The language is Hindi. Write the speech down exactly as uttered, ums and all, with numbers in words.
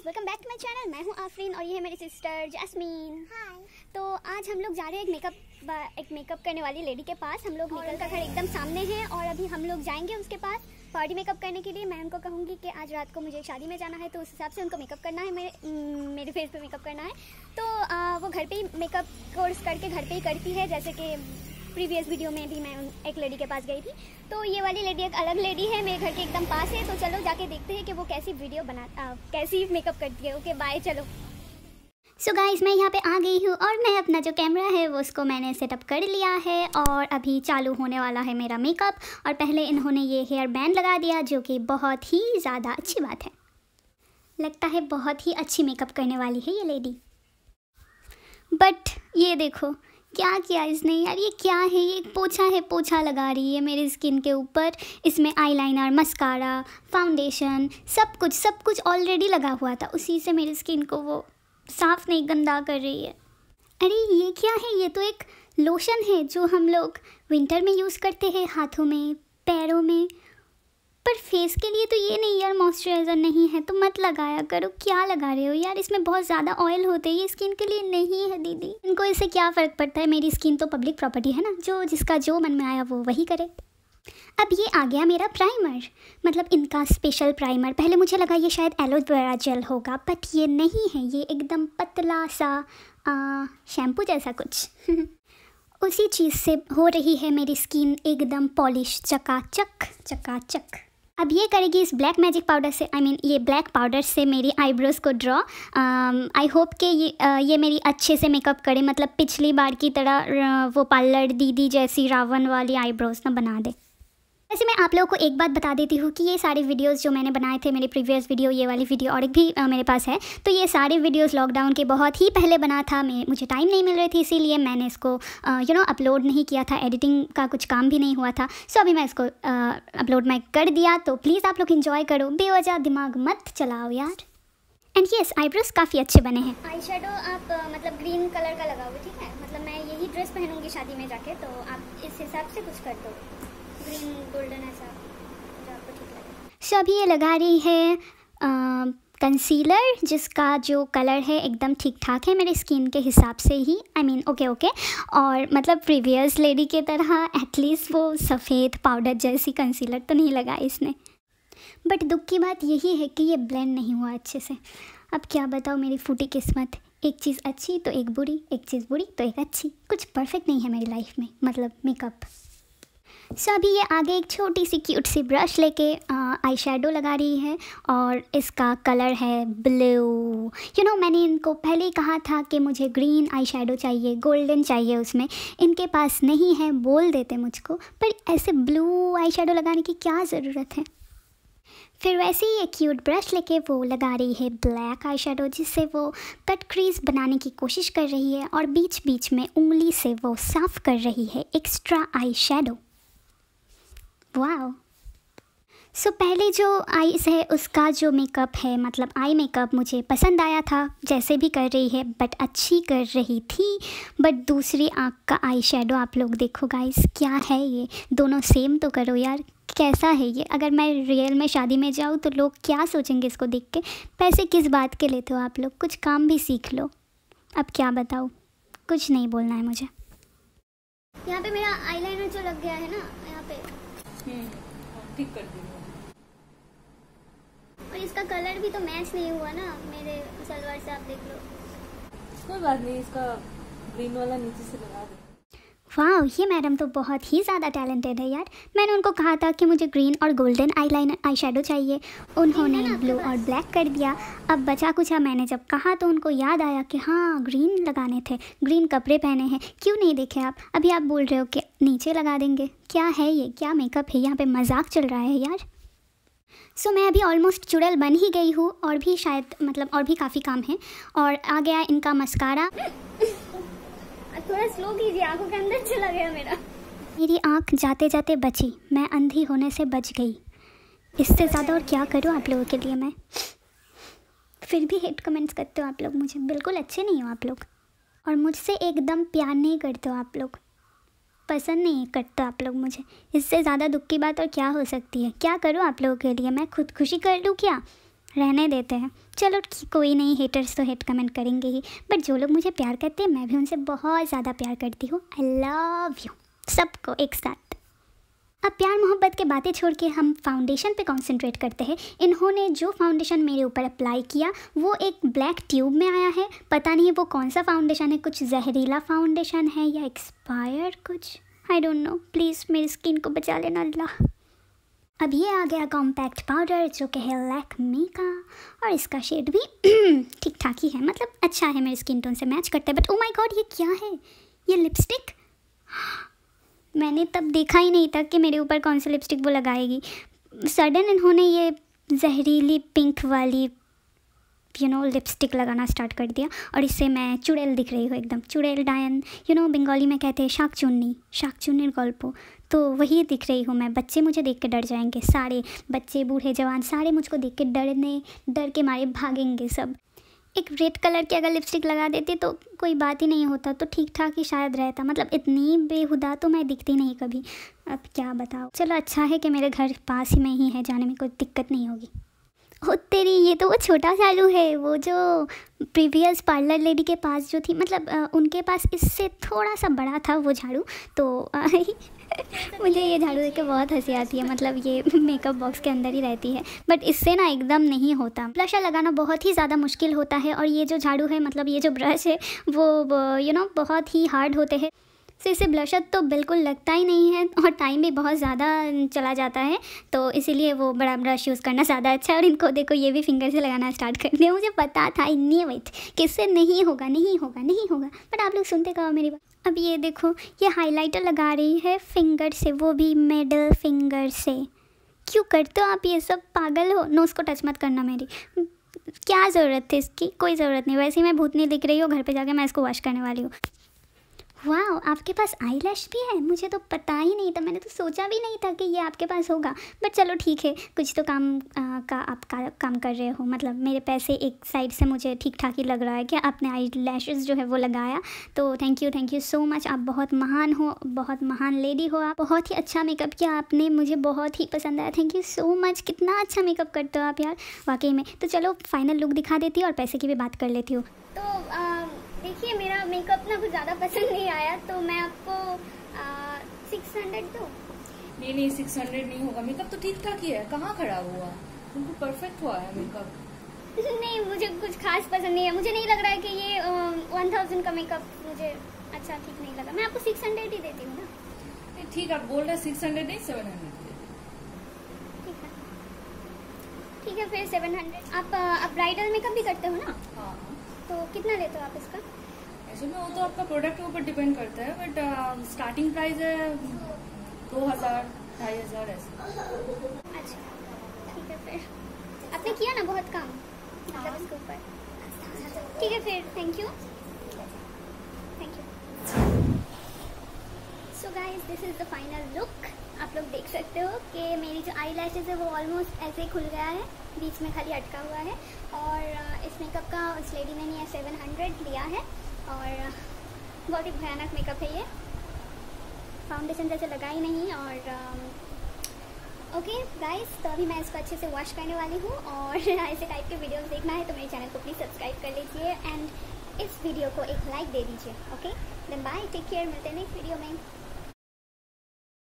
Welcome back to my channel. मैं हूं आफरीन और ये है मेरी सिस्टर जैस्मीन। हाय। तो आज हम लोग जा रहे हैं एक मेकअप एक मेकअप करने वाली लेडी के पास। हम लोग निकल का घर एकदम सामने है और अभी हम लोग जाएंगे उसके पास पार्टी मेकअप करने के लिए। मैं उनको कहूँगी कि आज रात को मुझे शादी में जाना है, तो उस हिसाब से उनको मेकअप करना है, मेरे मेरे फेस पे मेकअप करना है। तो आ, वो घर पे ही मेकअप कोर्स करके घर पे ही करती है, जैसे कि प्रीवियस वीडियो में भी मैं एक लेडी के पास गई थी। तो ये वाली लेडी एक अलग लेडी है, मेरे घर के एकदम पास है। तो चलो जाके देखते हैं कि वो कैसी वीडियो बना आ, कैसी मेकअप करती है। ओके बाय, चलो। सो so गाइज, मैं यहाँ पे आ गई हूँ और मैं अपना जो कैमरा है वो उसको मैंने सेटअप कर लिया है और अभी चालू होने वाला है मेरा मेकअप। और पहले इन्होंने ये हेयर बैंड लगा दिया, जो कि बहुत ही ज़्यादा अच्छी बात है। लगता है बहुत ही अच्छी मेकअप करने वाली है ये लेडी। बट ये देखो क्या किया इसने यार, ये क्या है? ये पोछा है, पोछा लगा रही है मेरी स्किन के ऊपर। इसमें आईलाइनर, मस्कारा, फाउंडेशन, सब कुछ सब कुछ ऑलरेडी लगा हुआ था, उसी से मेरी स्किन को वो साफ़ नहीं गंदा कर रही है। अरे ये क्या है? ये तो एक लोशन है जो हम लोग विंटर में यूज़ करते हैं, हाथों में, पैरों में। पर फेस के लिए तो ये नहीं यार, मॉइस्चराइज़र नहीं है तो मत लगाया करो। क्या लगा रहे हो यार? इसमें बहुत ज़्यादा ऑयल होते हैं, ये स्किन के लिए नहीं है दीदी। इनको इससे क्या फ़र्क पड़ता है? मेरी स्किन तो पब्लिक प्रॉपर्टी है ना, जो जिसका जो मन में आया वो वही करे। अब ये आ गया मेरा प्राइमर, मतलब इनका स्पेशल प्राइमर। पहले मुझे लगा ये शायद एलोवेरा जेल होगा, बट ये नहीं है। ये एकदम पतला सा शैम्पू जैसा कुछ उसी चीज़ से हो रही है मेरी स्किन एकदम पॉलिश, चकाचक चकाचक। अब ये करेगी इस ब्लैक मैजिक पाउडर से, आई I मीन mean, ये ब्लैक पाउडर से मेरी आईब्रोज़ को ड्रॉ। आई होप कि ये uh, ये मेरी अच्छे से मेकअप करे, मतलब पिछली बार की तरह uh, वो पार्लर दीदी जैसी रावण वाली आईब्रोज़ ना बना दे। वैसे मैं आप लोगों को एक बात बता देती हूँ कि ये सारे वीडियोस जो मैंने बनाए थे, मेरे प्रीवियस वीडियो, ये वाली वीडियो और एक भी आ, मेरे पास है, तो ये सारे वीडियोस लॉकडाउन के बहुत ही पहले बना था। मैं मुझे टाइम नहीं मिल रही थी, इसीलिए मैंने इसको यू नो अपलोड नहीं किया था। एडिटिंग का कुछ काम भी नहीं हुआ था। सो अभी मैं इसको अपलोड मैं कर दिया, तो प्लीज़ आप लोग इन्जॉय करो, बेवजह दिमाग मत चलाओ यार। एंड येस, आईब्रोज काफ़ी अच्छे बने हैं। आई शेडो आप मतलब ग्रीन कलर का लगाओगे, ठीक है? मतलब मैं यही ड्रेस पहनूंगी शादी में जाके, तो आप इस हिसाब से कुछ कर दो, ग्रीन गोल्डन ऐसा जो आपको ठीक लगे। सो अभी ये लगा रही है कंसीलर, जिसका जो कलर है एकदम ठीक ठाक है मेरी स्किन के हिसाब से ही, आई मीन ओके ओके। और मतलब प्रीवियस लेडी के तरह एटलीस्ट वो सफ़ेद पाउडर जैसी कंसीलर तो नहीं लगा इसने। बट दुख की बात यही है कि ये ब्लेंड नहीं हुआ अच्छे से। अब क्या बताओ मेरी फूटी किस्मत, एक चीज़ अच्छी तो एक बुरी, एक चीज़ बुरी तो एक अच्छी। कुछ परफेक्ट नहीं है मेरी लाइफ में, मतलब मेकअप। सो so, अभी ये आगे एक छोटी सी क्यूट सी ब्रश लेके आई शेडो लगा रही है और इसका कलर है ब्लू। यू नो मैंने इनको पहले ही कहा था कि मुझे ग्रीन आई शेडो चाहिए, गोल्डन चाहिए उसमें। इनके पास नहीं है, बोल देते मुझको, पर ऐसे ब्लू आई शेडो लगाने की क्या ज़रूरत है? फिर वैसे ही एक क्यूट ब्रश लेके वो लगा रही है ब्लैक आई शेडो, जिससे वो कट क्रीज बनाने की कोशिश कर रही है और बीच बीच में उंगली से वो साफ़ कर रही है extra eye shadow. Wow. So so, पहले जो आईज है उसका जो मेकअप है, मतलब आई मेकअप, मुझे पसंद आया था जैसे भी कर रही है, बट अच्छी कर रही थी। बट दूसरी आँख का आई शेडो आप लोग देखो गाइस, क्या है ये? दोनों सेम तो करो यार, कैसा है ये? अगर मैं रियल में शादी में जाऊँ तो लोग क्या सोचेंगे इसको देख के? पैसे किस बात के लेते हो आप लोग? कुछ काम भी सीख लो। अब क्या बताऊँ, कुछ नहीं बोलना है मुझे। यहाँ पे मेरा आईलाइनर जो लग गया है ना, यहाँ पे ठीक कर दी। और इसका कलर भी तो मैच नहीं हुआ ना मेरे सलवार से, आप देख लो। कोई बात नहीं, इसका ग्रीन वाला नीचे से लगा दे। वाह, ये मैडम तो बहुत ही ज़्यादा टैलेंटेड है यार। मैंने उनको कहा था कि मुझे ग्रीन और गोल्डन आईलाइनर आई शेडो चाहिए, उन्होंने ब्लू और ब्लैक कर दिया। अब बचा कुचा मैंने जब कहा तो उनको याद आया कि हाँ ग्रीन लगाने थे, ग्रीन कपड़े पहने हैं, क्यों नहीं देखे आप? अभी आप बोल रहे हो कि नीचे लगा देंगे। क्या है ये? क्या मेकअप है? यहाँ पे मजाक चल रहा है यार। सो so, मैं अभी ऑलमोस्ट चुड़ैल बन ही गई हूँ, और भी शायद मतलब और भी काफ़ी काम है। और आ गया इनका मस्कारा। थोड़ा स्लो कीजिए, आंखों के अंदर चला गया मेरा। मेरी आंख जाते जाते बची, मैं अंधी होने से बच गई। इससे ज़्यादा और क्या करूँ आप लोगों के लिए मैं? फिर भी हेट कमेंट्स करते हो आप लोग, मुझे बिल्कुल अच्छे नहीं हो आप लोग, और मुझसे एकदम प्यार नहीं करते हो आप लोग, पसंद नहीं करते आप लोग मुझे। इससे ज़्यादा दुख की बात और क्या हो सकती है? क्या करूँ आप लोगों के लिए मैं? खुद खुशी कर लूँ क्या? रहने देते हैं। चलो कोई नहीं, हेटर्स तो हेट कमेंट करेंगे ही, बट जो लोग मुझे प्यार करते हैं मैं भी उनसे बहुत ज़्यादा प्यार करती हूँ। आई लव यू सबको एक साथ। अब प्यार मोहब्बत के बातें छोड़ के हम फाउंडेशन पे कंसंट्रेट करते हैं। इन्होंने जो फाउंडेशन मेरे ऊपर अप्लाई किया वो एक ब्लैक ट्यूब में आया है। पता नहीं वो कौन सा फाउंडेशन है, कुछ जहरीला फाउंडेशन है या एक्सपायर कुछ, आई डोंट नो। प्लीज़ मेरी स्किन को बचा लेना अल्लाह। अब ये आ गया कॉम्पैक्ट पाउडर जो कि है लैक्मे का, और इसका शेड भी ठीक ठाक ही है, मतलब अच्छा है, मेरी स्किन टोन से मैच करता है। बट ओ माय गॉड, ये क्या है? ये लिपस्टिक मैंने तब देखा ही नहीं था कि मेरे ऊपर कौन सी लिपस्टिक वो लगाएगी। सडन इन्होंने ये जहरीली पिंक वाली यू नो लिपस्टिक लगाना स्टार्ट कर दिया, और इससे मैं चुड़ैल दिख रही हूँ एकदम। चुड़ैल डायन, यू नो बंगाली में कहते हैं शाक चुन्नी, शाक चुन्नीर गल्प, तो वही दिख रही हूँ मैं। बच्चे मुझे देख के डर जाएंगे, सारे बच्चे बूढ़े जवान सारे मुझको देख के डरने डर के मारे भागेंगे सब। एक रेड कलर की अगर लिपस्टिक लगा देती तो कोई बात ही नहीं होता, तो ठीक ठाक ही शायद रहता। मतलब इतनी बेहुदा तो मैं दिखती नहीं कभी, अब क्या बताओ। चलो अच्छा है कि मेरे घर पास ही में ही है, जाने में कोई दिक्कत नहीं होगी। ओ तेरी, ये तो वो छोटा झाड़ू है, वो जो प्रीवियस पार्लर लेडी के पास जो थी, मतलब आ, उनके पास इससे थोड़ा सा बड़ा था वो झाड़ू। तो आ, मुझे ये झाड़ू देख के बहुत हंसी आती है, मतलब ये मेकअप बॉक्स के अंदर ही रहती है, बट इससे ना एकदम नहीं होता। ब्लशर लगाना बहुत ही ज़्यादा मुश्किल होता है, और ये जो झाड़ू है, मतलब ये जो ब्रश है वो यू नो बहुत ही हार्ड होते हैं। तो इससे ब्लशर तो बिल्कुल लगता ही नहीं है, और टाइम भी बहुत ज़्यादा चला जाता है, तो इसीलिए वो बड़ा ब्रश यूज़ करना ज़्यादा अच्छा है। और इनको देखो ये भी फिंगर से लगाना स्टार्ट कर दिया। मुझे पता था इन्नी वेट कि इससे नहीं होगा नहीं होगा नहीं होगा, बट आप लोग सुनते कहो मेरी बात। अब ये देखो, ये हाइलाइटर लगा रही है फिंगर से, वो भी मिडल फिंगर से। क्यों करते हो आप ये सब, पागल हो? नोज़ को टच मत करना मेरी, क्या ज़रूरत थी इसकी? कोई ज़रूरत नहीं। वैसे ही मैं भूतनी दिख रही हूँ, घर पे जाके मैं इसको वॉश करने वाली हूँ। वाह, आपके पास आई लैश भी है, मुझे तो पता ही नहीं था, मैंने तो सोचा भी नहीं था कि ये आपके पास होगा। बट चलो ठीक है, कुछ तो काम आ, का आप का, काम कर रहे हो, मतलब मेरे पैसे एक साइड से मुझे ठीक ठाक ही लग रहा है कि आपने आई लैशेज़ जो है वो लगाया। तो thank you thank you so much, आप बहुत महान हो, बहुत महान लेडी हो आप। बहुत ही अच्छा मेकअप किया आपने, मुझे बहुत ही पसंद आया, थैंक यू सो मच। कितना अच्छा मेकअप करते हो आप यार, वाकई में। तो चलो फाइनल लुक दिखा देती हूँ और पैसे की भी बात कर लेती हूँ। तो देखिए, मेरा मेकअप ना कुछ ज़्यादा पसंद नहीं आया, तो मैं आपको सिक्स हंड्रेड दूँ। नहीं नहीं, सिक्स हंड्रेड नहीं होगा, मेकअप तो ठीक ठाक ही है। कहाँ खड़ा हुआ, तुमको परफेक्ट हुआ है मेकअप। नहीं, मुझे कुछ खास पसंद नहीं है। मुझे नहीं लग रहा है कि ये वन थाउजेंड का मेकअप मुझे अच्छा ठीक नहीं लगा। मैं आपको सिक्स हंड्रेड ही देती हूँ ना। ठीक, आप बोल रहे सिक्स हंड्रेड नहीं सेवन हंड्रेड। ठीक है ठीक है, फिर सेवन हंड्रेड। आप आप ब्राइडल मेकअप भी करते हो ना? हाँ। तो कितना लेते हो आप इसका? ऐसे में वो तो आपका प्रोडक्ट के ऊपर डिपेंड करता है, बट स्टार्टिंग प्राइस है दो हजार ढाई हजार ऐसे। अच्छा ठीक है, फिर आपने किया ना बहुत काम मतलब इसके ऊपर। ठीक है फिर, thank you thank you. So guys, this is the final look. आप लोग देख सकते हो कि मेरी जो आई लैशेज़ है वो ऑलमोस्ट ऐसे ही खुल गया है, बीच में खाली अटका हुआ है। और इस मेकअप का उस लेडी ने नहीं सेवन हंड्रेड लिया है, और बहुत ही भयानक मेकअप है ये, फाउंडेशन जैसे लगा ही नहीं। और ओके गाइस, तो अभी मैं इसको अच्छे से वॉश करने वाली हूँ, और ऐसे टाइप के वीडियोस देखना है तो मेरे चैनल को प्लीज़ सब्सक्राइब कर लीजिए, एंड इस वीडियो को एक लाइक दे दीजिए। Okay, then bye, take care, मिलते हैं नेक्स्ट वीडियो में।